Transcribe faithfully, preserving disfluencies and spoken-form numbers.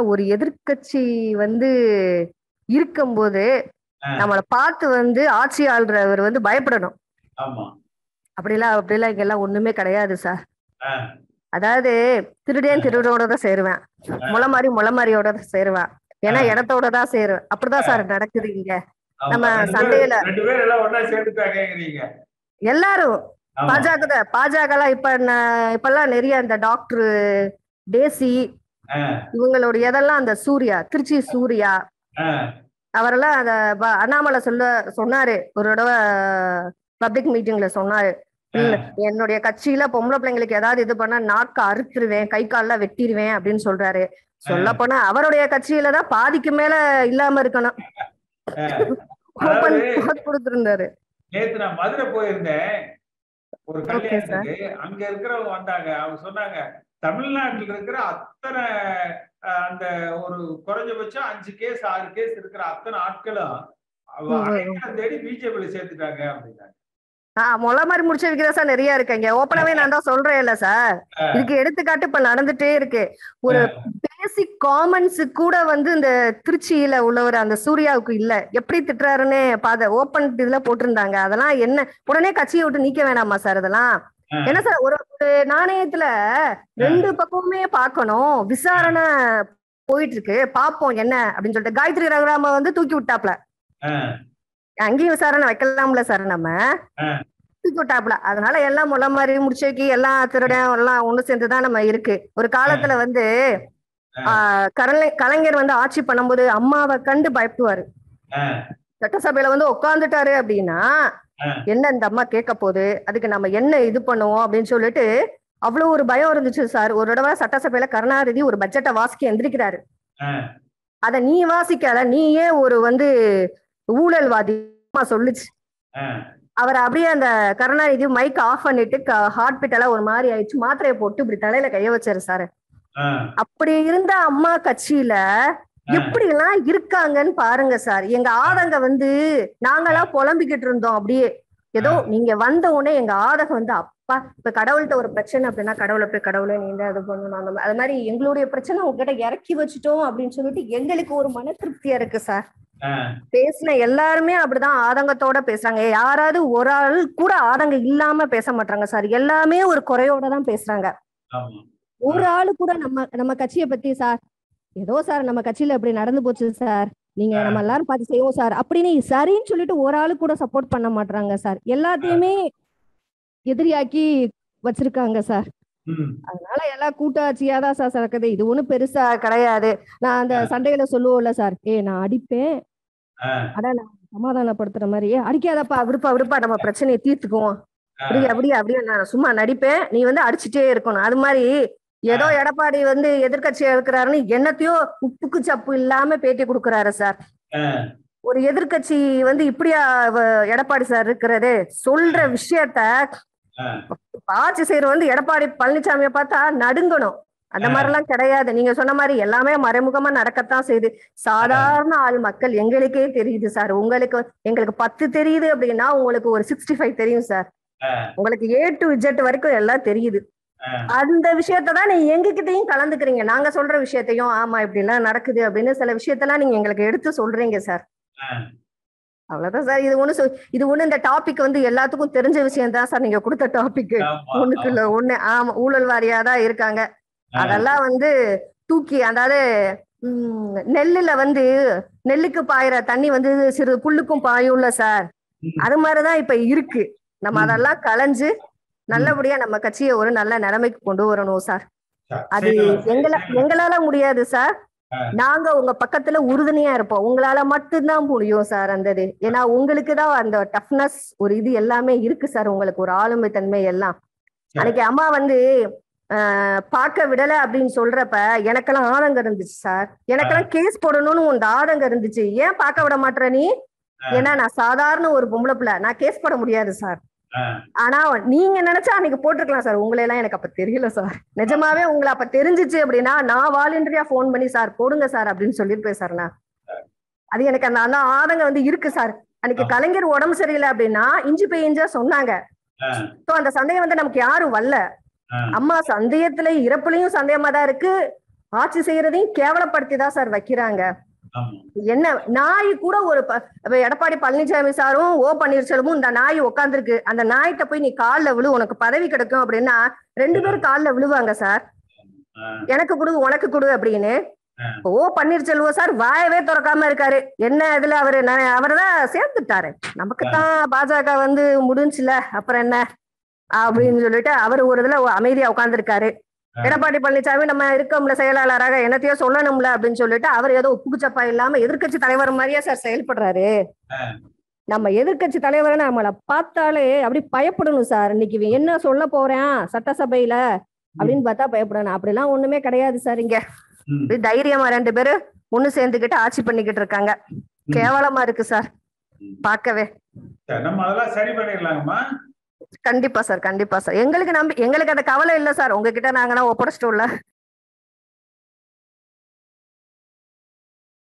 ஒரு எதிர்க்கட்சி வந்து இருக்கும்போது நம்மளை பார்த்து வந்து ஆட்சி ஆள்றவர் வந்து பயப்படணும். அப்படிலாம் அப்படிலாம் இங்கெல்லாம் ஒண்ணுமே கிடையாது சார். அதாவது திருடேன் திருடோட தான் சேருவேன், முளை மாதிரி முளை மாதிரியோட தான் சேருவேன், ஏன்னா இடத்தோட தான் சேருவேன். அப்படிதான் சார் நடக்குது இங்க நம்ம சண்டையில. எல்லாரும் பாஜக பாஜக எல்லாம் இப்ப இப்பெல்லாம் நிறைய இந்த டாக்டர் டேசி இவங்களுடைய இதெல்லாம் அந்த சூர்யா திருச்சி சூர்யா அவரெல்லாம் அத அண்ணாமலை சொல்ல சொன்னாரு ஒரு தடவை பப்ளிக் மீட்டிங்ல சொன்னாரு, என்னுடைய கட்சியில பொம்பளை பிள்ளைங்களுக்கு ஏதாவது இது பண்ணா நாக்க அறுத்துருவேன், கை கால்லாம் வெட்டிடுவேன் அப்படின்னு சொல்றாரு. சொல்ல போனா அவருடைய கட்சியில தான் பாதிக்கு மேல இல்லாம இருக்கணும் கொடுத்திருந்தாரு. நேத்து நான் மதுரை போயிருந்தேன் ஒரு கல்யாணத்துக்கு. அங்க இருக்கிறவங்க வந்தாங்க, அவங்க சொன்னாங்க தமிழ்நாட்டில் இருக்கிற அத்தனை அந்த ஒரு குறைஞ்சபட்சம் அஞ்சு கேஸ் ஆறு கேஸ் இருக்கிற அத்தனை ஆட்களும் தேடி பிஜேபியில சேர்த்துட்டாங்க அப்படின்னாங்க. ஆஹ் மொளை மாதிரி முடிச்சு வைக்கிறதா சார் நிறைய இருக்குங்க. ஓப்பனாவே நான் தான் சொல்றேன் இல்ல சார், இதுக்கு எடுத்துக்காட்டு இப்ப நடந்துட்டே இருக்கு. ஒரு பேசிக் காமன்ஸ் கூட வந்து இந்த திருச்சியில உள்ளவர் அந்த சூர்யாவுக்கு இல்ல, எப்படி திட்டுறாருன்னு பாத ஓப்பன் இதுல போட்டிருந்தாங்க. அதெல்லாம் என்ன உடனே கட்சியை விட்டு நீக்க வேணாமா சார்? அதெல்லாம் என்ன சார், ஒரு நாணயத்துல ரெண்டு பக்கமுமே பார்க்கணும், விசாரணை போயிட்டு இருக்கு, பாப்போம் என்ன அப்படின்னு சொல்லிட்டு காயத்ரி ரகுராம வந்து தூக்கி விட்டாப்ல, அங்கேயும் விசாரணை வைக்கலாம்ல சார், நம்ம தூக்கி விட்டாப்ல. அதனால எல்லாம் முளை மாதிரி முடிச்சு வைக்கி எல்லாம் திருடன் எல்லாம் ஒண்ணு சேர்ந்துதான் நம்ம இருக்கு. ஒரு காலத்துல வந்து ஆஹ் கலை கலைஞர் வந்து ஆட்சி பண்ணும்போது அம்மாவை கண்டு பயப்படுவாரு. சட்டசபையில வந்து உட்காந்துட்டாரு அப்படின்னா என்ன இந்த அம்மா கேட்க போகுது, அதுக்கு நம்ம என்ன இது பண்ணுவோம் அப்படின்னு சொல்லிட்டு அவ்வளவு ஒரு பயம் இருந்துச்சு சார். ஒரு தடவை சட்டசபையில கருணாநிதி ஒரு பட்ஜெட்டை வாசிக்க எந்திரிக்கிறாரு, அத நீ வாசிக்காத, நீயே ஒரு வந்து ஊழல்வாதி சொல்லுச்சு. அவர் அப்படியே அந்த கருணாநிதி மைக் ஆஃப் பண்ணிட்டு ஹார்ட் பீட் எல்லாம் ஒரு மாதிரி ஆயிடுச்சு, மாத்திரையை போட்டு இப்படி தலையில கைய வச்சாரு சார். அப்படி இருந்த அம்மா கட்சியில எப்படி எல்லாம் இருக்காங்கன்னு பாருங்க சார். எங்க ஆதங்க வந்து நாங்கெல்லாம் புலம்பிக்கிட்டு இருந்தோம் அப்படியே, ஏதோ நீங்க வந்த உடனே எங்க ஆதகம் வந்து அப்பா இப்ப கடவுள்கிட்ட ஒரு பிரச்சனை அப்படின்னா கடவுளை போய் கடவுளை நீ தான் இது பண்ணணும், அந்த அது மாதிரி எங்களுடைய பிரச்சனை உங்ககிட்ட இறக்கி வச்சுட்டோம் அப்படின்னு சொல்லிட்டு எங்களுக்கு ஒரு மன திருப்தியா இருக்கு சார். பேசின எல்லாருமே அப்படிதான் ஆதங்கத்தோட பேசுறாங்க, யாராவது ஒரு ஆள் கூட ஆதங்கம் இல்லாம பேச மாட்டாங்க சார். எல்லாமே ஒரு குறையோட தான் பேசுறாங்க. ஒரு ஆளு கூட நம்ம நம்ம கட்சியை பத்தி சார் ஏதோ சார் நம்ம கட்சியில இப்படி நடந்து போச்சு சார், நீங்க நம்ம எல்லாரும் பார்த்து செய்வோம் சார் அப்படின்னு சரின்னு சொல்லிட்டு ஒரு ஆளு கூட சப்போர்ட் பண்ண மாட்டாங்க சார். எல்லாத்தையுமே எதிரியாக்கி வச்சிருக்காங்க சார். அதனால எல்லாம் கூட்டாட்சியாதான் சார் நடக்குது, இது ஒண்ணும் பெருசா கிடையாது. நான் அந்த சண்டையில சொல்லுவோம்ல சார், ஏ நான் அடிப்பேன் அதான் நான் சமாதானப்படுத்துற மாதிரி, அடிக்காதப்பா விடுப்பா விடுப்பா நம்ம பிரச்சனையை தீர்த்துக்குவோம், அப்படியே அப்படியே அப்படியே நான் சும்மா நடிப்பேன், நீ வந்து அடிச்சுட்டே இருக்கணும். அது மாதிரி ஏதோ எடப்பாடி வந்து எதிர்கட்சியா இருக்கிறாருன்னு என்னத்தையோ உப்புக்கு சப்பு இல்லாம பேட்டி கொடுக்குறாரு சார். ஒரு எதிர்கட்சி வந்து இப்படியா எடப்பாடி சார் இருக்கிறது, சொல்ற விஷயத்த ஆட்சி செய்யற வந்து எடப்பாடி பழனிசாமியை பார்த்தா நடுங்கணும். அந்த மாதிரி எல்லாம் கிடையாது. நீங்க சொன்ன மாதிரி எல்லாமே மறைமுகமா நடக்கத்தான் செய்யுது. சாதாரண ஆள் மக்கள் எங்களுக்கே தெரியுது சார். உங்களுக்கு எங்களுக்கு பத்து தெரியுது அப்படின்னா உங்களுக்கு ஒரு சிக்ஸ்டி ஃபைவ் தெரியும் சார். உங்களுக்கு ஏ டு இஜெட் வரைக்கும் எல்லாம் தெரியுது. அந்த விஷயத்தான் நீங்க எங்ககிட்டயும் கலந்துக்கிறீங்க, நாங்க சொல்ற விஷயத்தையும் ஆமா இப்படி எல்லாம் நடக்குது அப்படின்னு சில விஷயத்தெல்லாம் நீங்க எங்களுக்கு எடுத்து சொல்றீங்க சார். அவ்வளவுதான் சார். இது ஒண்ணு இது ஒண்ணு இந்த டாபிக் வந்து எல்லாத்துக்கும் தெரிஞ்ச விஷயம் தான் சார். நீங்க கொடுத்த டாபிக் ஒண்ணுக்கு இல்ல ஒண்ணு, ஆமா ஊழல் வாரியாதான் இருக்காங்க. அதெல்லாம் வந்து தூக்கி அதாவது உம் நெல்லுல வந்து நெல்லுக்கு பாயிற தண்ணி வந்து சிறு புல்லுக்கும் பாயும்ல சார், அது மாதிரிதான் இப்ப இருக்கு. நம்ம அதெல்லாம் களைஞ்சு நல்லபடியா நம்ம கட்சியை ஒரு நல்ல நிலைமைக்கு கொண்டு வரணும் சார். அது எங்கள எங்களால முடியாது சார், நாங்க உங்க பக்கத்துல உறுதுணையா இருப்போம், உங்களால மட்டும்தான் முடியும் சார் அந்த இது. ஏன்னா உங்களுக்குதான் அந்த டஃப்னஸ் ஒரு இது எல்லாமே இருக்கு சார், உங்களுக்கு ஒரு ஆளுமை தன்மை எல்லாம். அன்னைக்கு அம்மா வந்து ஆஹ் பார்க்க விடல அப்படின்னு சொல்றப்ப எனக்கெல்லாம் ஆதங்கம் இருந்துச்சு சார். எனக்கெல்லாம் கேஸ் போடணும்னு உங்க ஆதங்கம் இருந்துச்சு. ஏன் பார்க்க விட மாட்டேற நீ? ஏன்னா நான் சாதாரண ஒரு பொம்பளை பிள்ளை, நான் கேஸ் போட முடியாது சார். ஆனா நீங்க நினைச்சா அன்னைக்கு போட்டிருக்கலாம் சார். உங்களை எல்லாம் எனக்கு அப்ப தெரியல சார். நிஜமாவே உங்களை அப்ப தெரிஞ்சிச்சு அப்படின்னா நான் வாலண்டரியா போன் பண்ணி சார் போடுங்க சார் அப்படின்னு சொல்லிருப்பேன் சார். நான் அது எனக்கு அந்த அந்த ஆதங்கம் வந்து இருக்கு சார். அன்னைக்கு கலைஞர் உடம்பு சரியில்லை அப்படின்னா இஞ்சி போய் இஞ்சா சொன்னாங்க. சோ அந்த சந்தேகம் வந்து நமக்கு யாரும் வரல. அம்மா சந்தேகத்துல இறப்புலயும் சந்தேகமா தான் இருக்கு, ஆட்சி செய்யறதையும் கேவலப்படுத்தி தான் சார் வைக்கிறாங்க. ஆமா. என்ன நாய் கூட ஒரு ப- இப்ப எடப்பாடி பழனிசாமி சாரும் ஓ பன்னீர்செல்வமும் இந்த நாய் உட்காந்துருக்கு, அந்த நாய்கிட்ட போய் நீ கால்ல விழு உனக்கு பதவி கிடைக்கும் அப்படின்னா ரெண்டு பேரும் கால்ல விழுவாங்க சார். ஆ, எனக்கு கொடு உனக்கு கொடு அப்படின்னு. ஆ. ஓ பன்னீர்செல்வம் சார் வாயவே திறக்காம இருக்காரு. என்ன இதுல அவரு அவரை தான் சேர்த்துட்டாரு. நமக்கு தான் பாஜக வந்து முடிஞ்சுல அப்புறம் என்ன அப்படின்னு சொல்லிட்டு அவர் ஒரு இதுல அமைதியா உட்கார்ந்துருக்காரு. எடப்பாடி பழனிசாமி நம்ம இருக்கோம்ல செயலாளராக என்னத்தையோ சொல்லணும்ல அப்படின்னு சொல்லிட்டு அவர் ஏதோ உப்புக்குச்சப்பா இல்லாம எதிர்க்கட்சி தலைவர் மாதிரியே சார் செயல்படுறாரு. நம்ம எதிர்க்கட்சி தலைவரை நம்மளை பார்த்தாலே அப்படி பயப்படணும் சார். இன்னைக்கு இவன் என்ன சொல்ல போறேன் சட்டசபையில அப்படின்னு பார்த்தா பயப்படணும். அப்படிலாம் ஒண்ணுமே கிடையாது சார். இங்க இப்படி தைரியமா ரெண்டு பேரும் ஒண்ணு சேர்ந்துக்கிட்டு ஆட்சி பண்ணிக்கிட்டு இருக்காங்க. கேவலமா இருக்கு சார் பார்க்கவே. சரி, நம்ம அதெல்லாம் சரி பண்ணிடலாங்கம்மா. கண்டிப்பா சார், கண்டிப்பா சார். எங்களுக்கு நம்பி எங்களுக்கு அந்த கவலை இல்ல சார். உங்ககிட்ட நாங்கன்னா ஒப்படைச்சிட்டோம்ல.